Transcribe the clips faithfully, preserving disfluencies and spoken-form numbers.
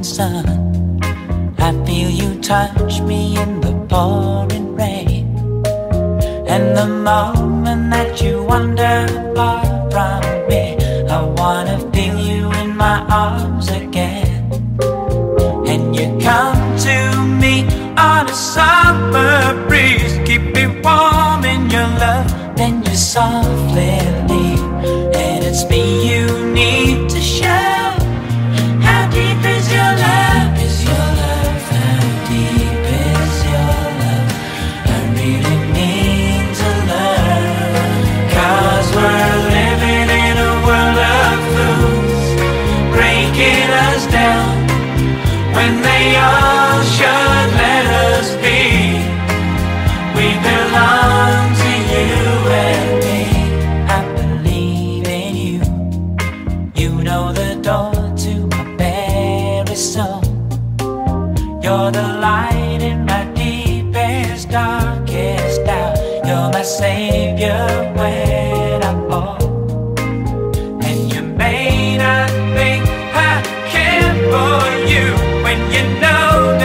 morning sun. I feel you touch me in the pouring rain. And the moment that you wander far from me, I wanna feel you in my arms again. And you come to me on a summer breeze, keep me warm in your love, then you softly leave. And it's me you need to show. How deep is your love? Is your love? How deep is your love? I really need to learn. Cause we're living in a world of fools, breaking us down when they all should let us be. We belong to you and me. I believe in you. You know the door to my very soul. You're the light in my deepest, darkest doubt. You're my savior when I fall. And you may not think I care for you when you know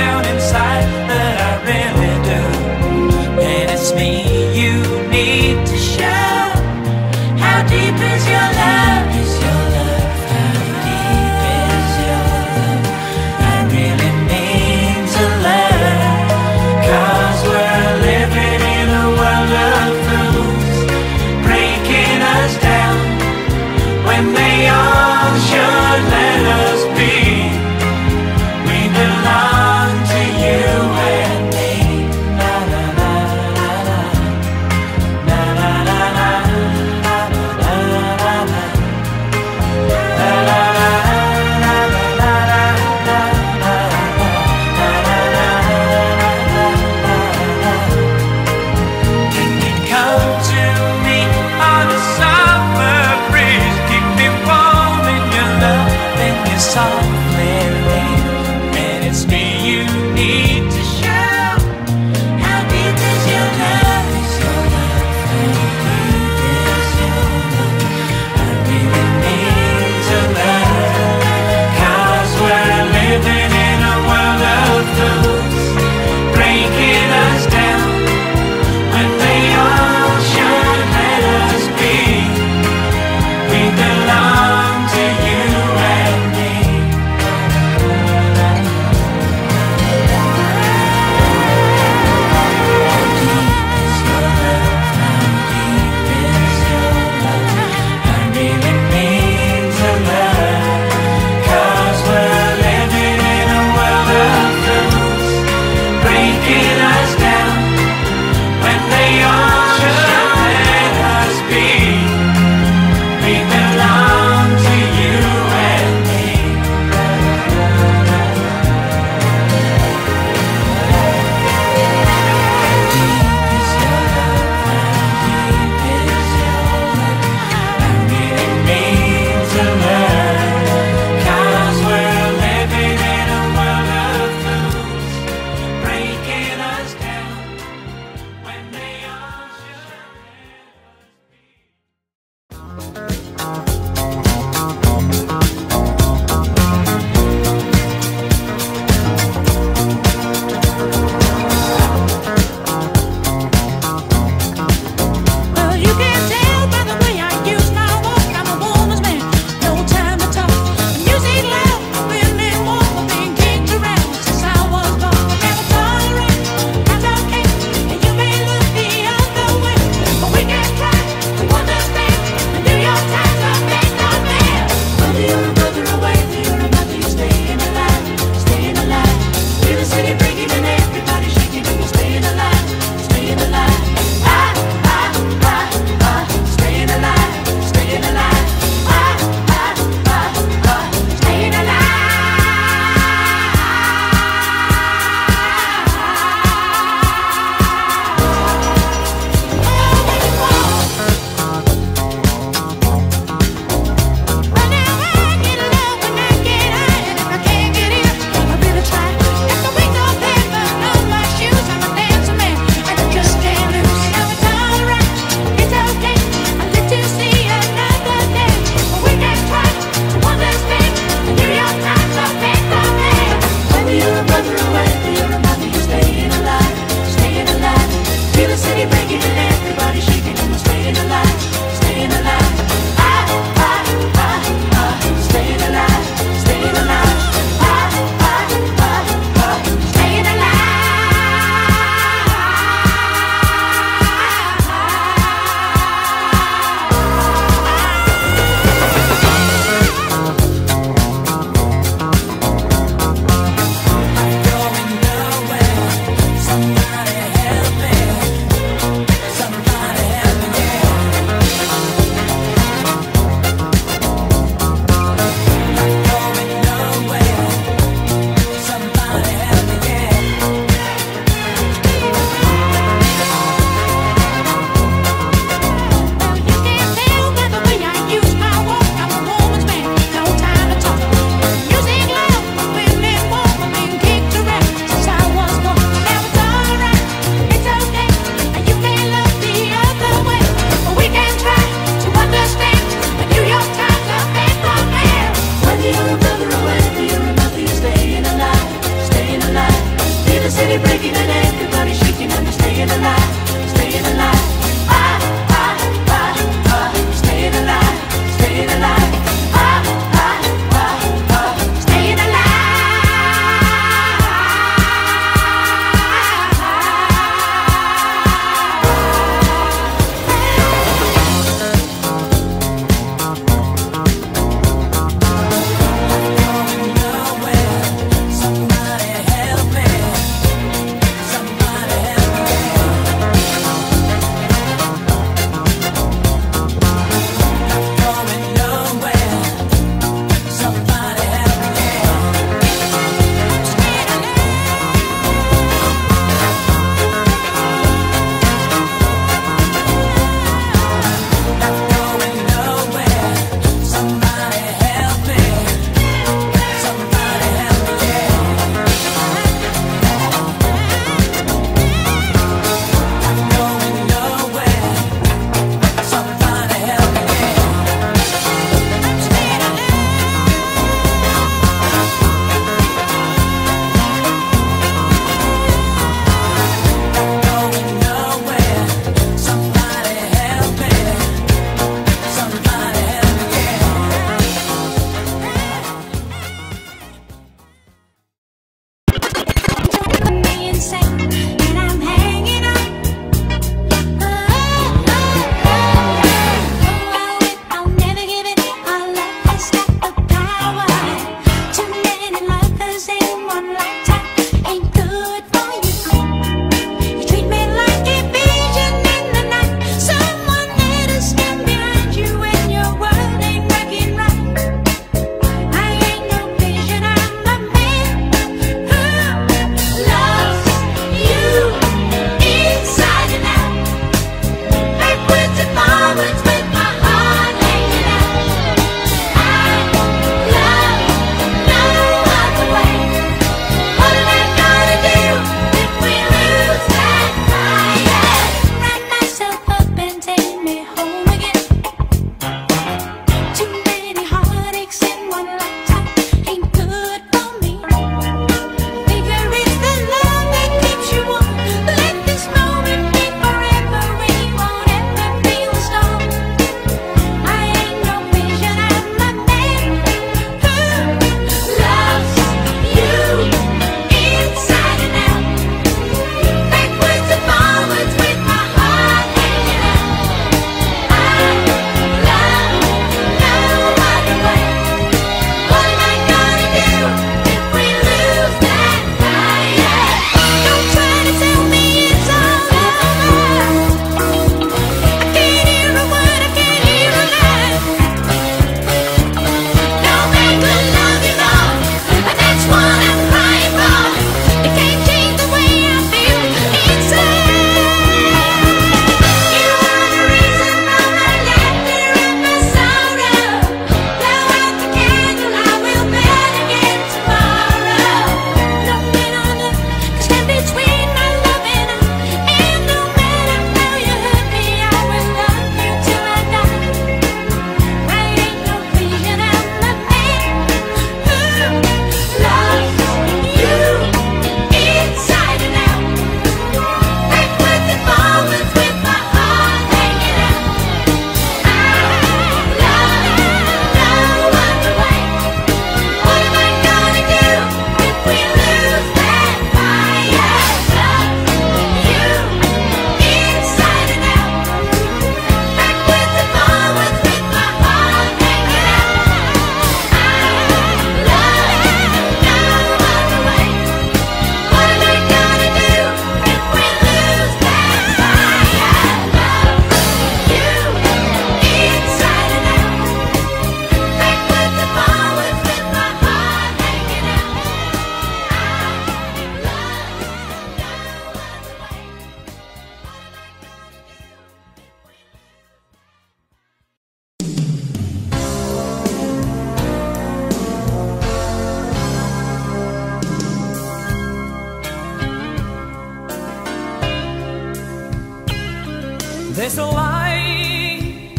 There's a light,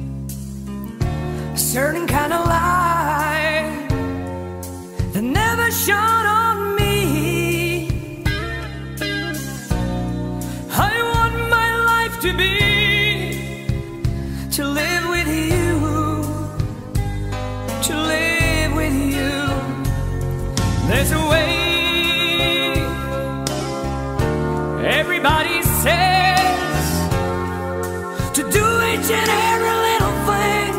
a certain kind of light that never shone on me. I want my life to be, to live with you, to live with you. There's a way, everybody says, to do each and every little thing,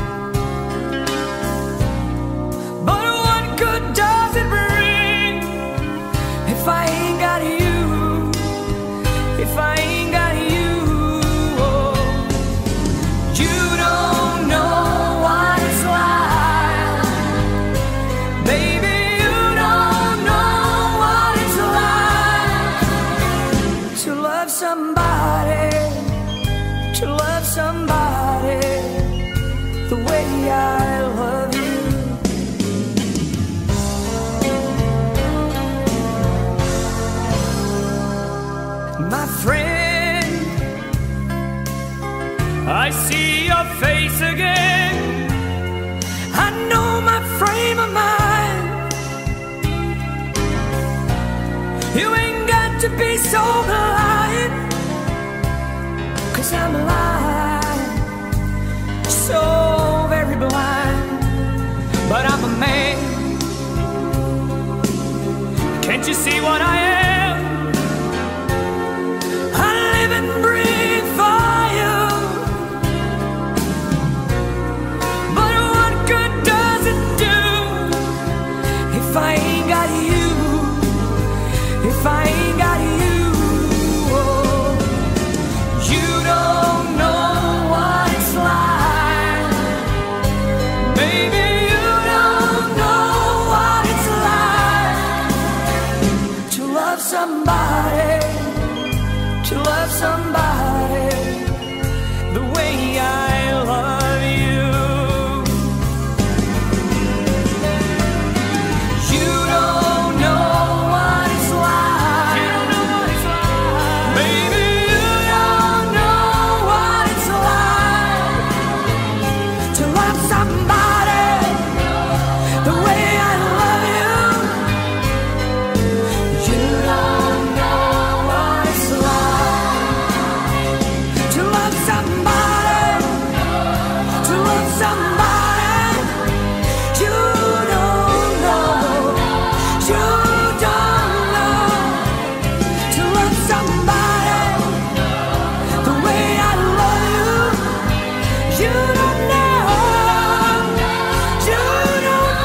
but what good does it bring if I ain't got you, if I ain't got you? Oh, you don't know what it's like, baby. You don't know what it's like to love somebody, to love somebody the way I love you. My friend, I see your face again. I know my frame of mind. You ain't got to be so blind, 'cause I'm blind, so very blind. But I'm a man, can't you see what I am? I live and breathe for you, but what good does it do if I ain't got you, if I ain't got you? Oh, you don't know what it's like, baby. You don't know what it's like to love somebody, to love somebody the way I love you. You don't know what it's like, you don't know what it's like, baby. You don't know what it's like to love somebody the way I love you. You don't know what it's like to love somebody, to love somebody. You don't know, you don't know to love somebody the way I love you. You don't know, you don't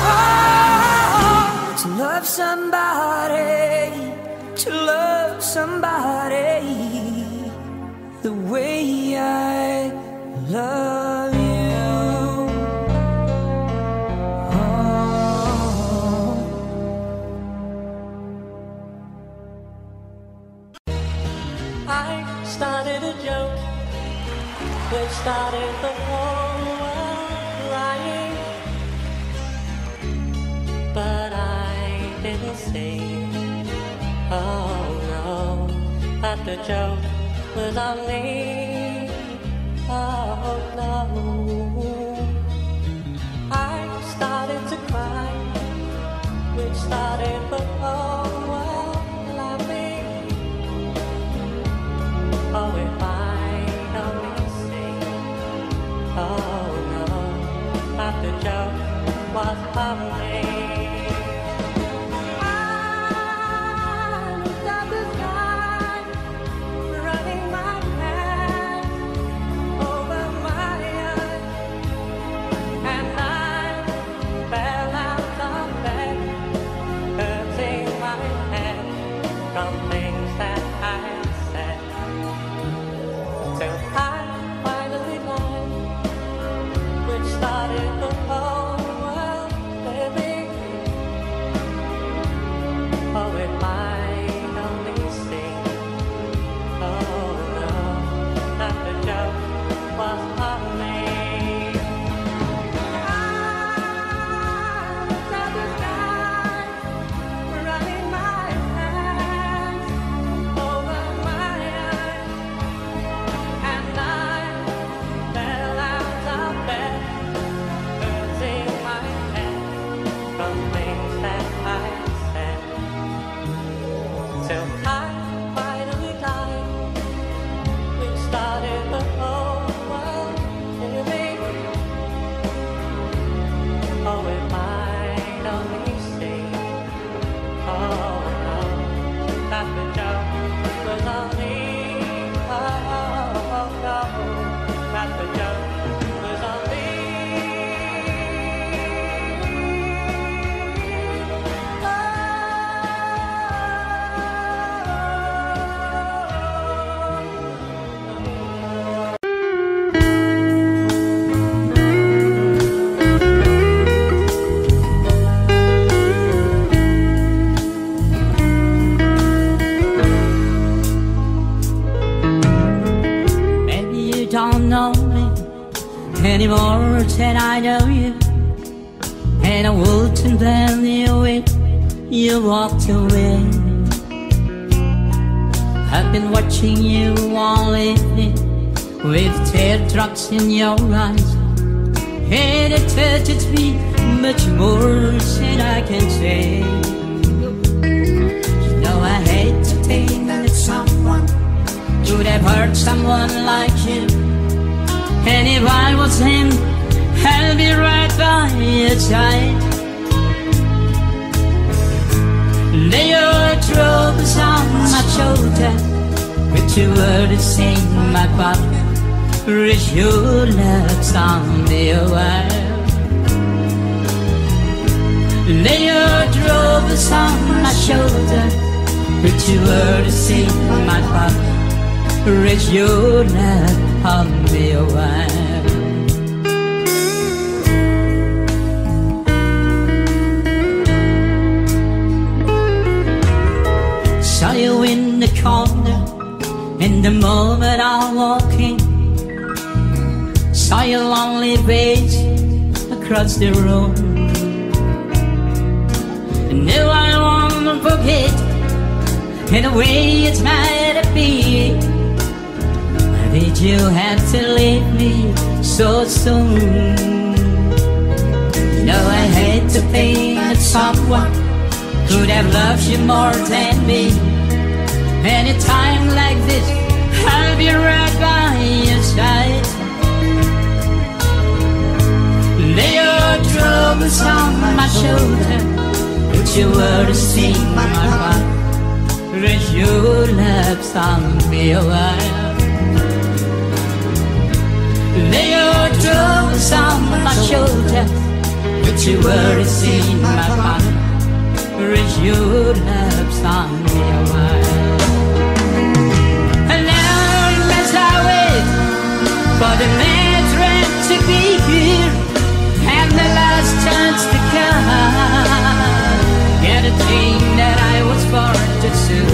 know to love somebody, to love somebody the way I love you. Oh. I started a joke which started the whole world crying, but I didn't say, oh no, that the joke was on me. Oh no, I started to cry, which started the whole world laughing. Oh, if I only say, oh no, that the joke was on me. And more than I know you, and I wouldn't blame you if you walked away. I've been watching you all evening with teardrops in your eyes, and it touches me much more than I can say. You know I hate to think that someone could have hurt someone like you, and if I was him, I'll be right by your side. Lay your troubles on my shoulder, with two words in my pocket, reach your lips on me a while. Lay your troubles on my shoulder, with two words in my pocket, reach your lips on me a while. Saw you in the corner, in the moment I walk in. Saw your lonely face across the room. And now I won't forget, in a way it's meant to be. Why did you have to leave me so soon? You know I hate to think that someone could have loved you more than me. Any time like this, I'll be right by your side. Lay your troubles on my shoulder, put your words in my heart, raise your lips on me a while. Lay your troubles on my shoulder, put your words in my heart, raise your lips on me a while. For the matron to be here, and the last chance to come, get a thing that I was born to do.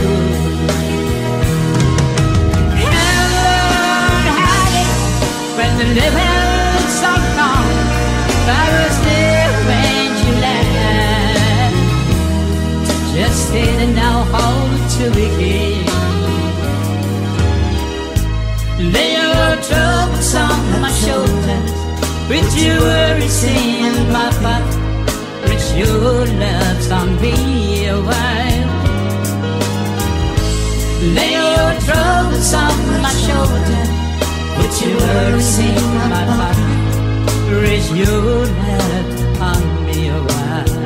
And Lord, hiding when the living's so gone, I was there when you left, just didn't know how to begin. Lay your troubles on my shoulders, with your worries in my pocket, reach your loves on me a while. Lay your troubles on my shoulders, with your worries in my pocket, reach your loves on me a while.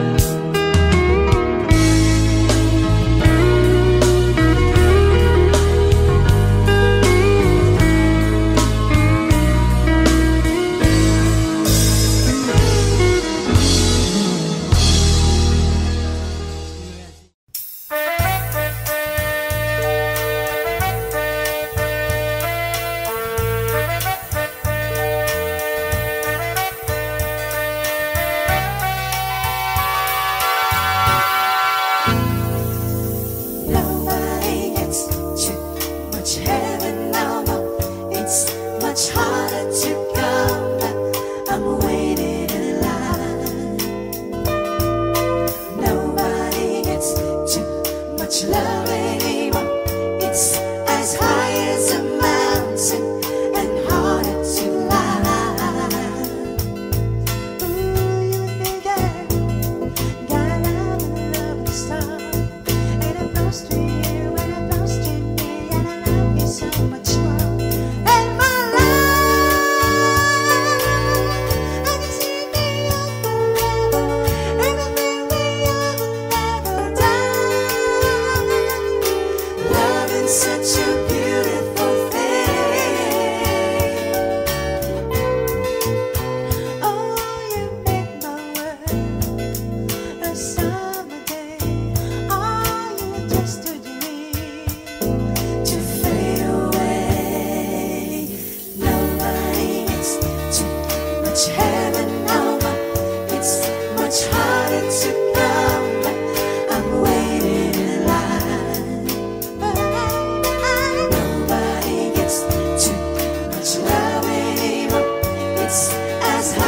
As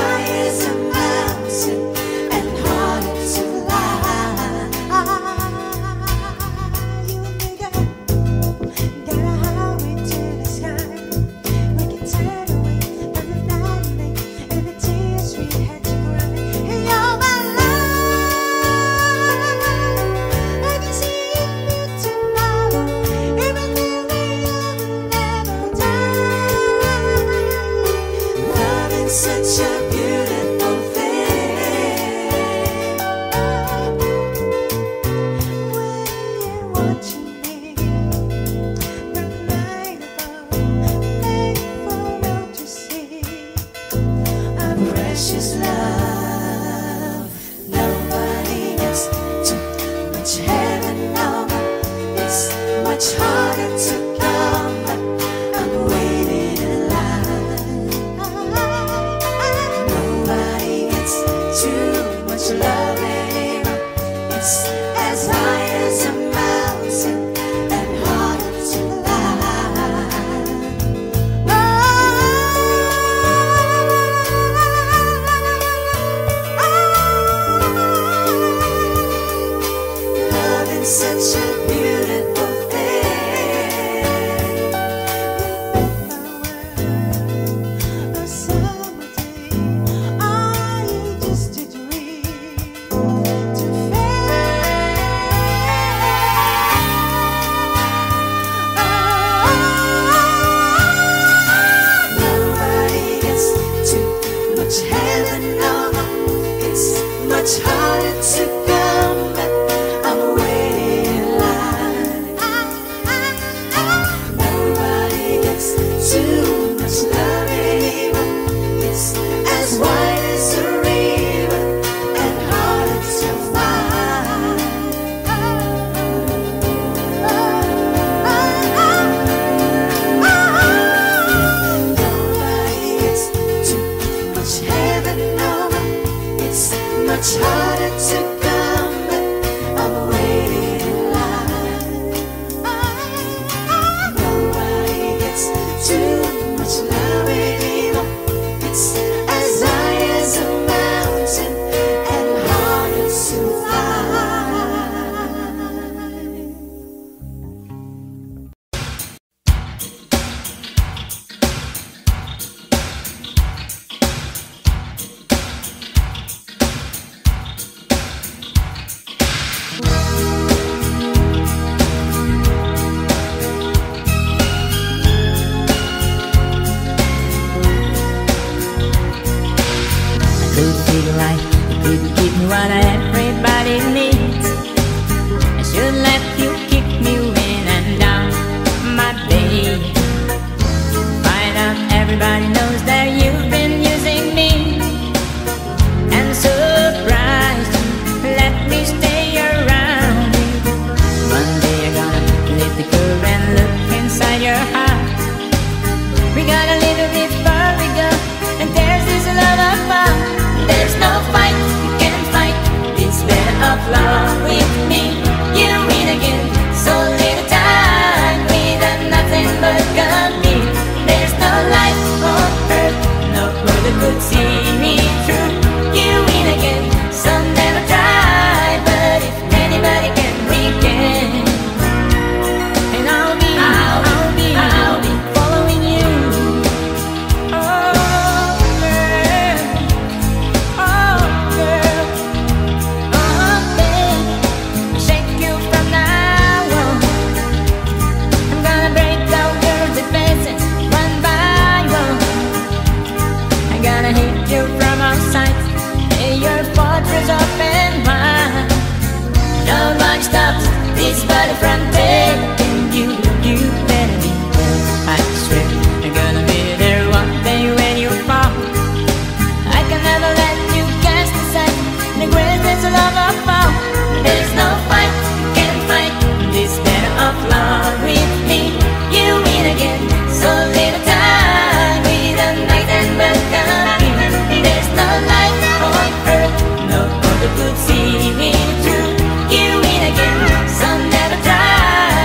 precious love. Nobody gets too much heaven over. It's much harder to come, but I'm waiting in line. Nobody gets too much love anymore. It's as high as a mountain and harder to climb. Love is such a beautiful thing. A summer day, I just a dream to Nobody gets too much heaven over. It's much harder to come, but I'm waiting in line. Nobody gets too much love anymore. It's as wide as a river and harder to find. Nobody gets too much heaven over. It's much harder to come, but I'm waiting in line. Nobody gets too much love anymore. It's as high as a mountain and harder to Could feel like you couldn't give me what everybody needs. I should let you kick me in and down my bed. Find out everybody knows that you've been using me, and surprised you let me stay around you. One day you're gonna lift the curve and look inside your heart. We got a little bit far we go, and there's this love apart. There's no fight, you can't fight this bed of love with me. You win again, so little time without nothing but complete. There's no life on earth, no brother could see me through. You win again, some never try, but if anybody can, we can. And I'll be, I'll, I'll be, I'll be following you. Oh, girl. Oh, girl. Oh, babe. Shake you from now on. I'm gonna break down your defenses one by one. I'm gonna hit you from all sides. Lay your fortress up and mine. Nobody stops this body from taking you. You better be there. I swear you're gonna be there one day when you fall. I can never let you cast aside the greatest love of all. There's no fight, you can't fight this bed of love with me. You win again, so little time without night and but complete. There's no life on earth, no other could see me through. You win again, some never try,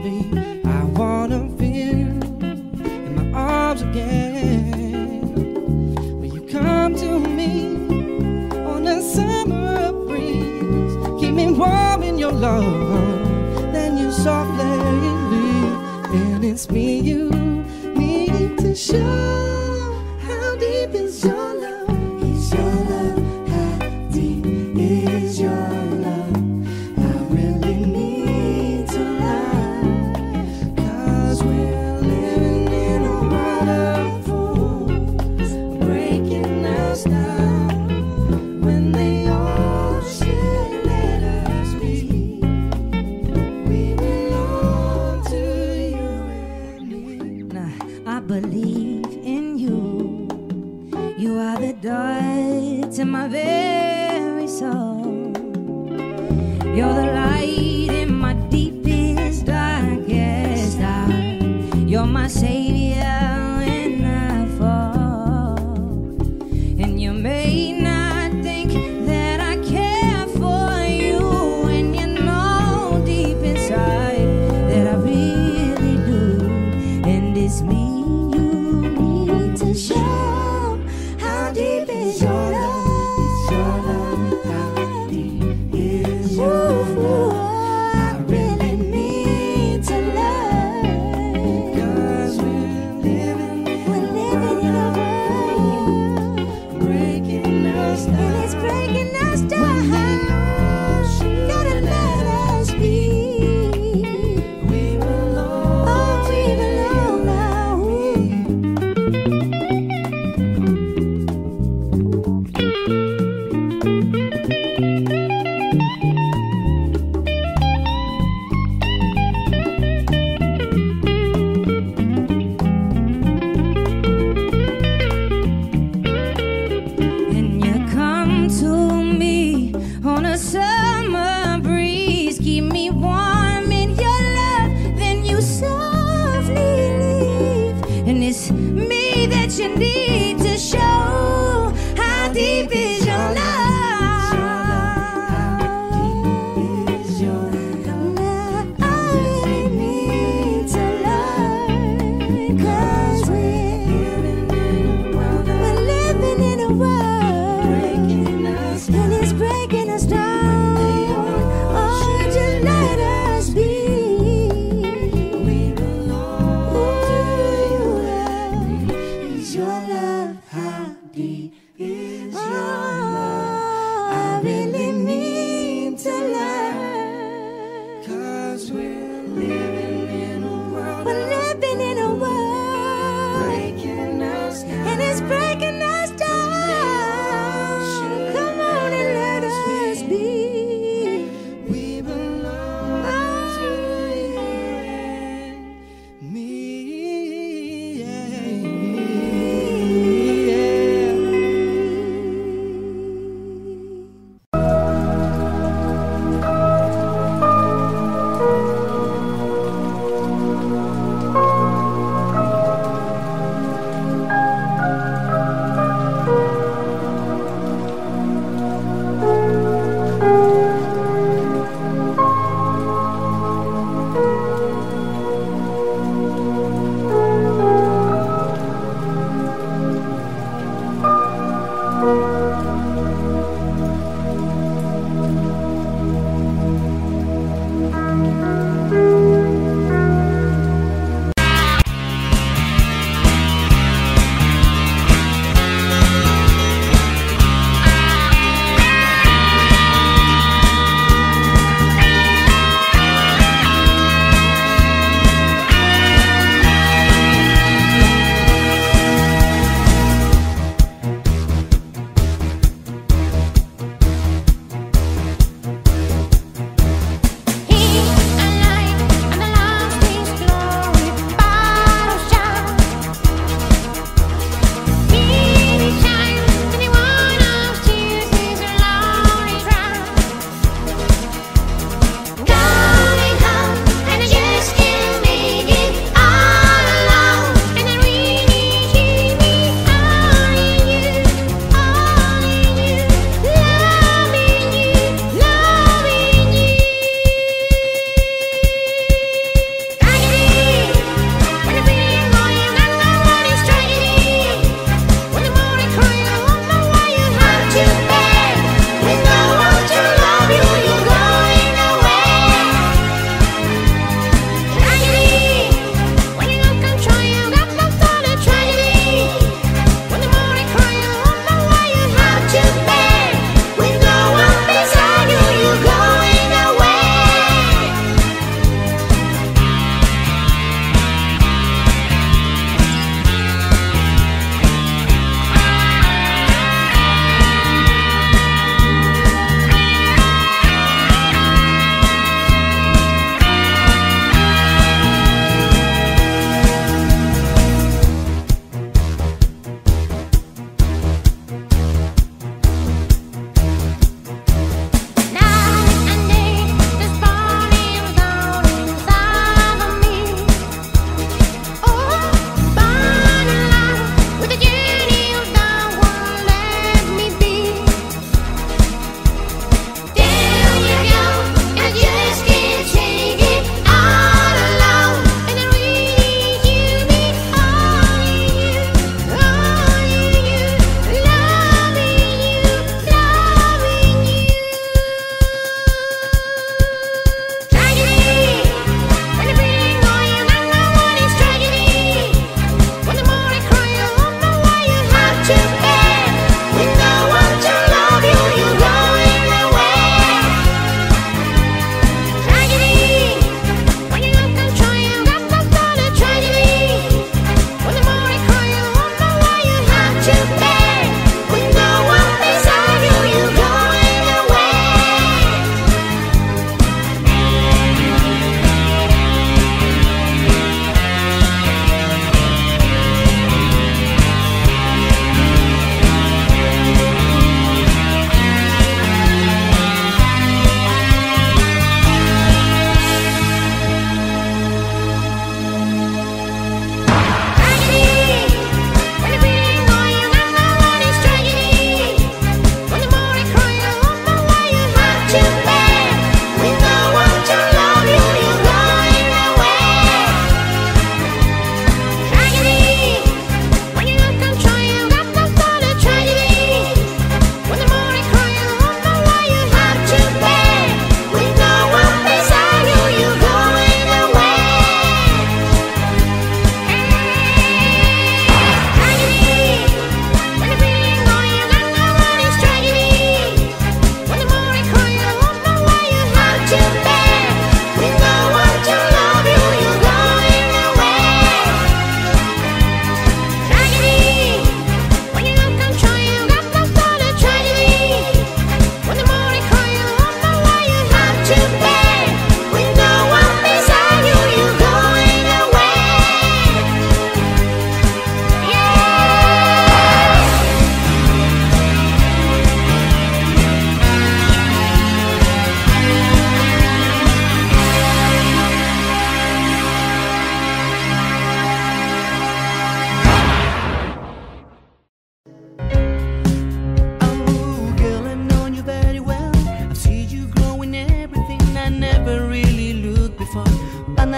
baby. I wanna feel you in my arms again. When you come to me on a summer breeze, keep me warm in your love, then you softly leave. And it's me you need to show. How deep is your love? Is your love? How deep is your love? I really need to learn, 'cause we're living in a world of fools, breaking us down when they all should let us be. We belong to you and me. Nah, I believe in you. You are the door to my very soul. You're the light in my deepest, darkest hour. You're my savior when I fall. And you may not think that I care for you, and you know deep inside that I really do. And it's me you need to show. How deep is your love? Is your love? How deep is your love? I really need to learn. 'Cause we're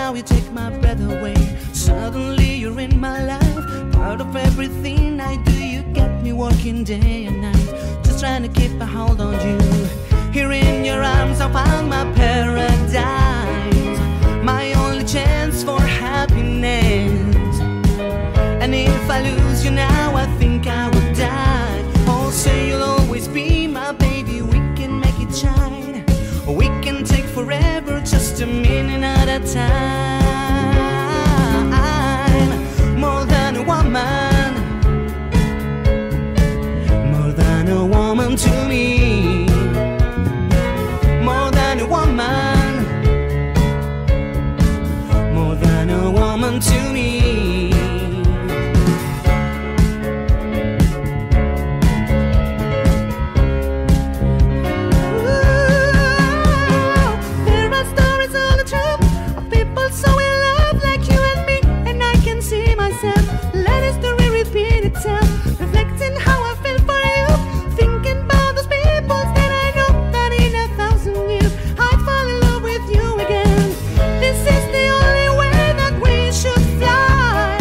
now you take my breath away. Suddenly you're in my life, part of everything I do. You get me working day and night, just trying to keep a hold on you. Here in your arms I found my paradise, my only chance for happiness. And if I lose you now, I think I will die. Oh, say you'll always be my baby, we can make it shine. We can take forever, just a minute at a time. More than a woman, more than a woman to me. More than a woman, more than a woman to me. Reflecting how I feel for you, thinking about those people that I know, that in a thousand years I'd fall in love with you again. This is the only way that we should fly.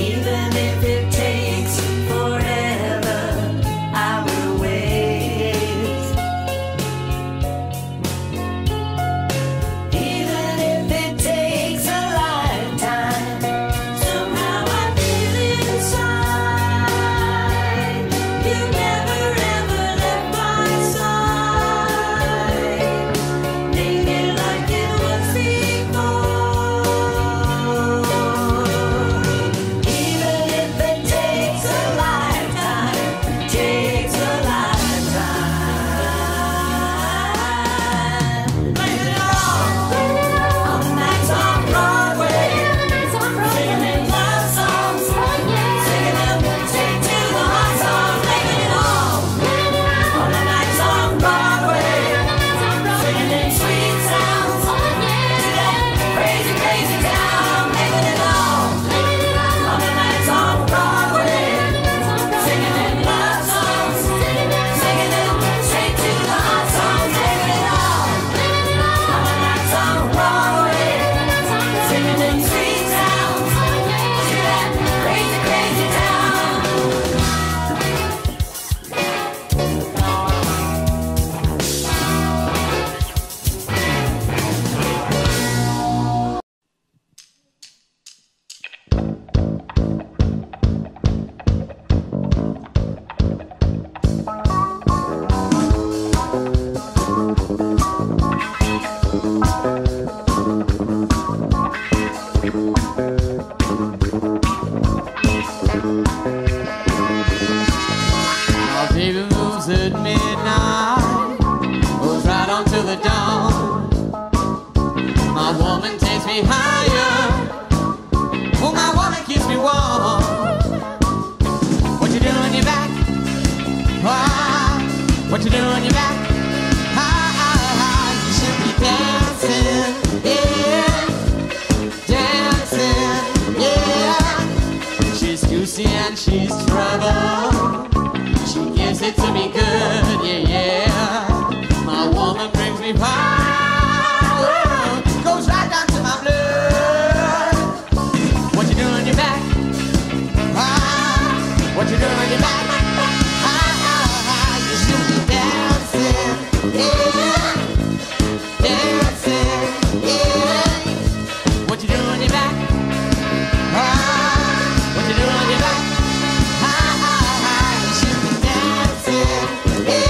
Even if it takes forever, I will wait. Even if it takes a lifetime, somehow I feel inside you never ever left my side. Make it like it was before. Even if it takes a lifetime, takes a lifetime. Play it all on the nights on Broadway, singing them love songs, singing them take to the hot songs. Making it all on the nights on Broadway, singing them sweet sounds to that crazy, crazy town. Making it all on the nights on Broadway, singing them love songs, singing them straight to the hot songs. Making it all on the nights on Broadway, singing them sweet sounds to that crazy, crazy town. My baby moves at midnight, goes right on to the dawn. My woman takes me higher, oh, my woman keeps me warm. What you doing, you back? Ah, what you doing, you back? Ah, ah, ah, you should be dancing, yeah, dancing, yeah. She's juicy and she's trouble. She gives it to me good, yeah, yeah. My woman brings me power, goes right down to my blood. What you doing, you back? Ah, what you doing, you back? Ah, ah, ah, you should be dancing, yeah, dancing, yeah. What you doing, you back? Ah, what you doing, you back? Ah, ah, ah, you should be dancing, yeah.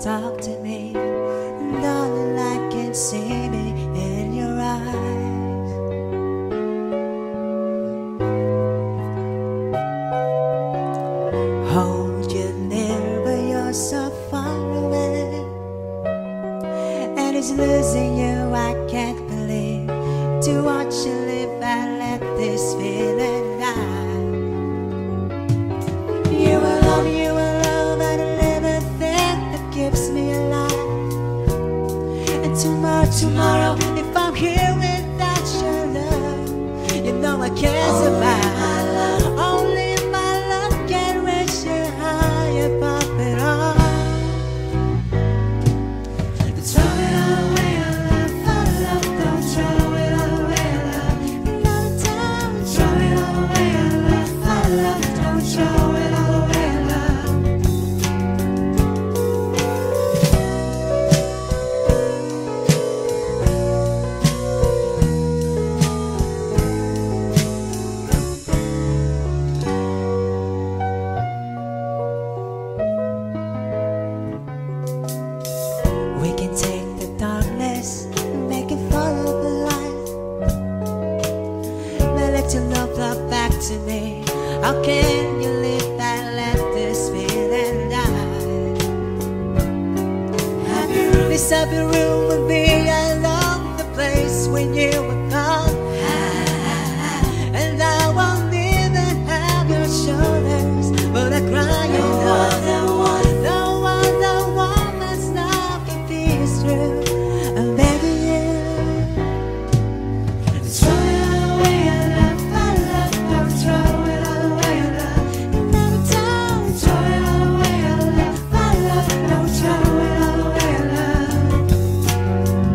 talk to me, darling, I can see me in your eyes. Hold you near, but you're so far away, and it's losing you. I can't believe to watch you live. I let this feeling die. You alone, you alone, and everything that keeps me alive. And tomorrow, tomorrow, if I'm here without your love, you know I can't survive. Only my love can reach you high above it all. Throw it all away, love, our love, don't throw it all away, love. Another time, throw it all away, love, our love, don't throw it all away, love. We can take the darkness and make it full of light. But let your love flow back to me. How can you live and let this feeling die? Happy room, this happy room will be alone the place when you were gone. And I won't even have your shoulders, but I cry you know. The one, the one, the woman's love can be true. I'm begging you. Throw it all away, I love, I love, don't throw it all away, I love. Another time, throw it all away, I love, I love, don't throw it all away, I love.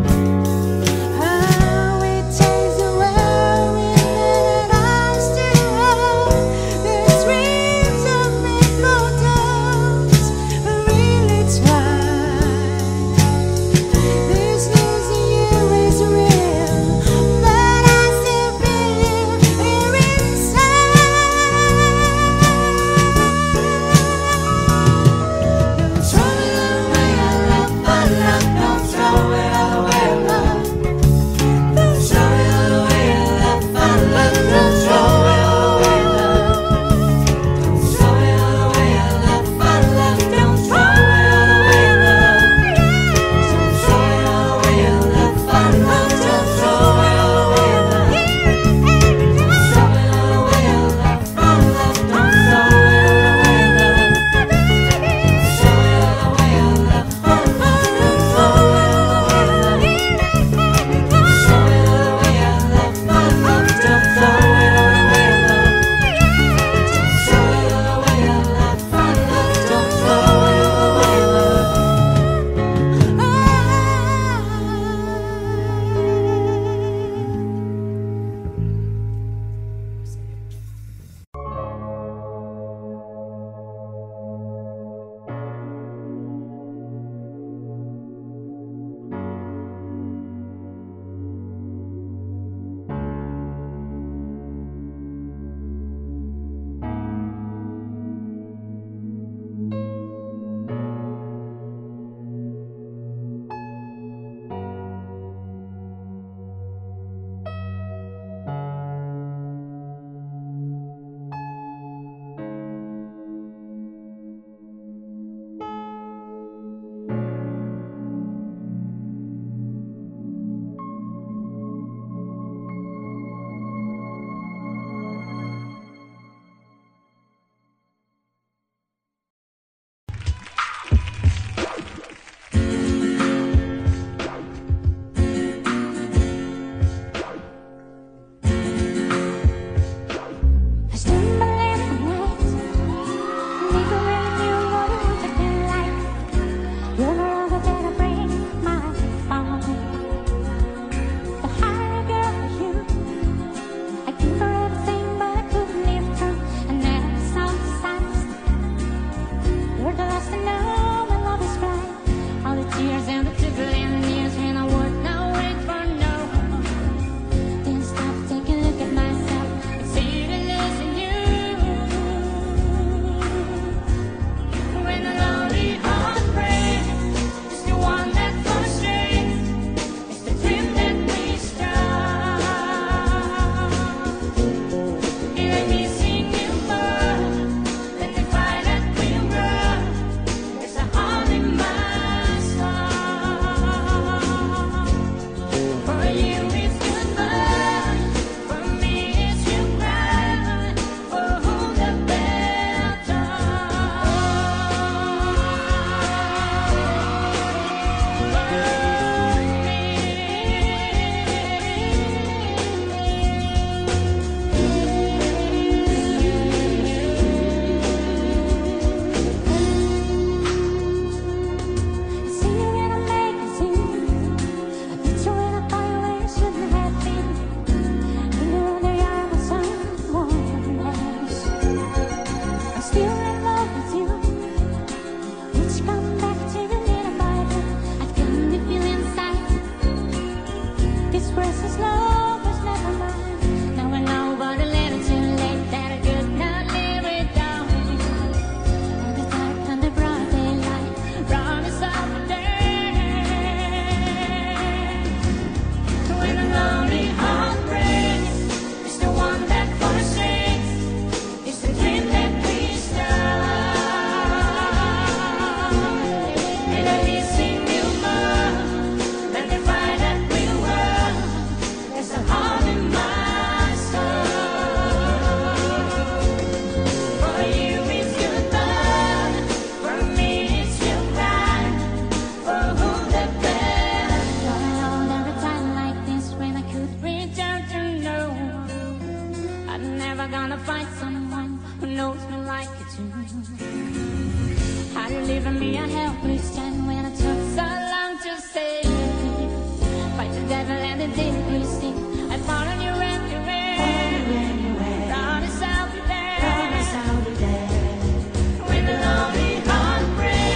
gotta let it in, you see. I fall on your everywhere. Promise I'll be there. Promise I'll be there. When the lonely heart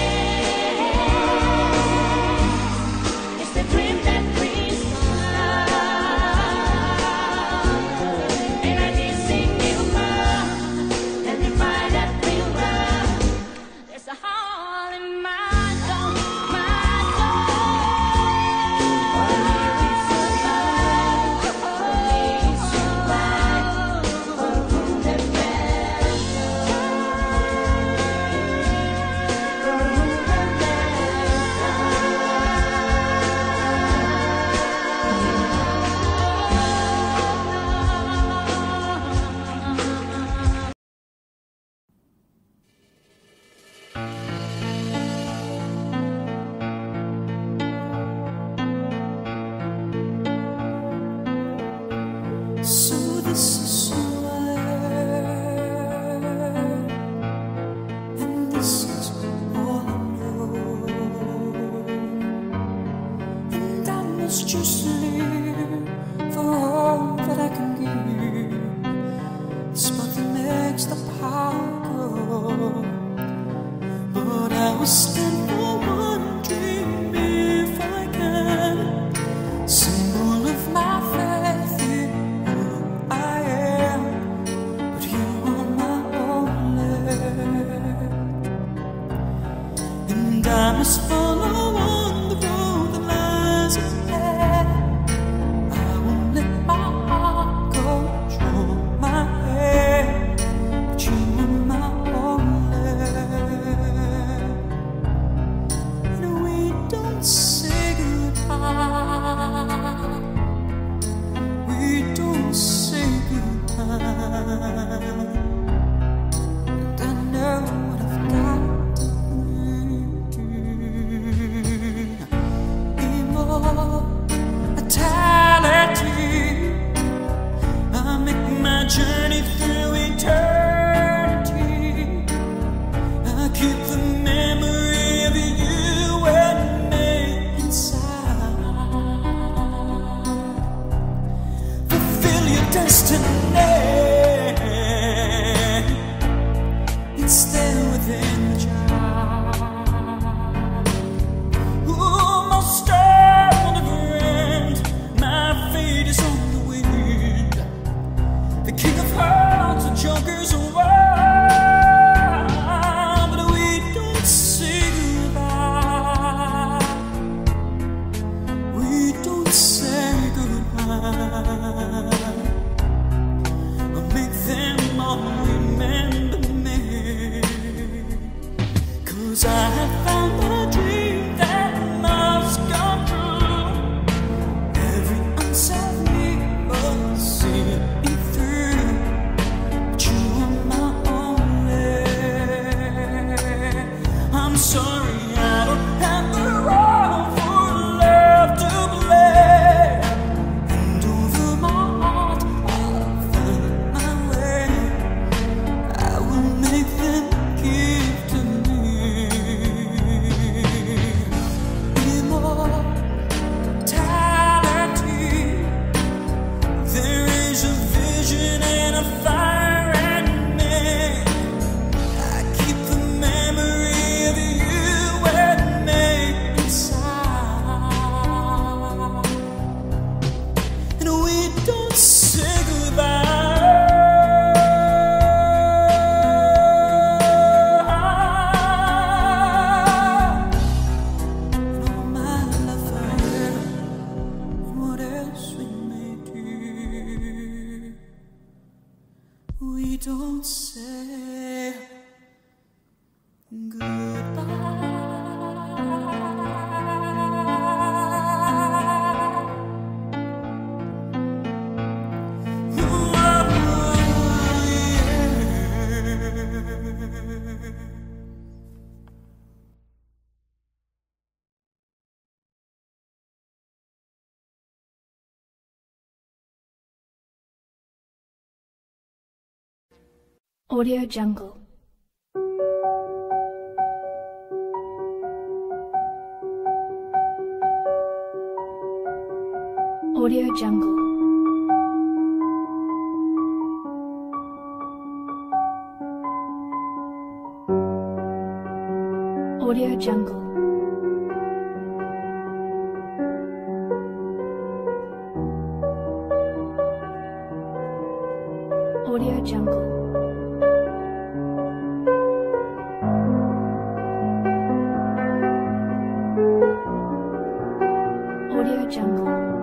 breaks, it's the dream that brings love. And I did sing you more than the fire that will run. There's a hole in my soul, my So this is where, and this is all I know, and I must just live for all that I can give. It's what makes the power go, but I will stand for one dream if I can, symbol of my faith in who I am. But you are my only, and I must follow on the road that lies ahead. I won't let my heart control my head, but you are my only. And we don't say goodbye, we don't say goodbye, and I know what I've got to do. Immortality, I make my journey through eternity. I keep the memory of you and me inside. Fulfill your destiny, it's there within the child. Ooh, my star will never end, my fate is on the wind. The king of hearts, the joker's a wild, but we don't say goodbye, we don't say goodbye. I'll make them all remember me, 'cause I have found a dream that must come true. Every unsolved need must see it through, but you are my only. I'm sorry I don't have the road for love to play, and over my heart I'll find my way. I will make them give to me. Immortality, there is a vision and a fire in me. I keep the memory of you and me inside, and we don't say goodbye. And all my love for you, and what else we may do, we don't say goodbye. Audio Jungle. Audio Jungle. Audio Jungle. Audio Jungle. Audio Jungle.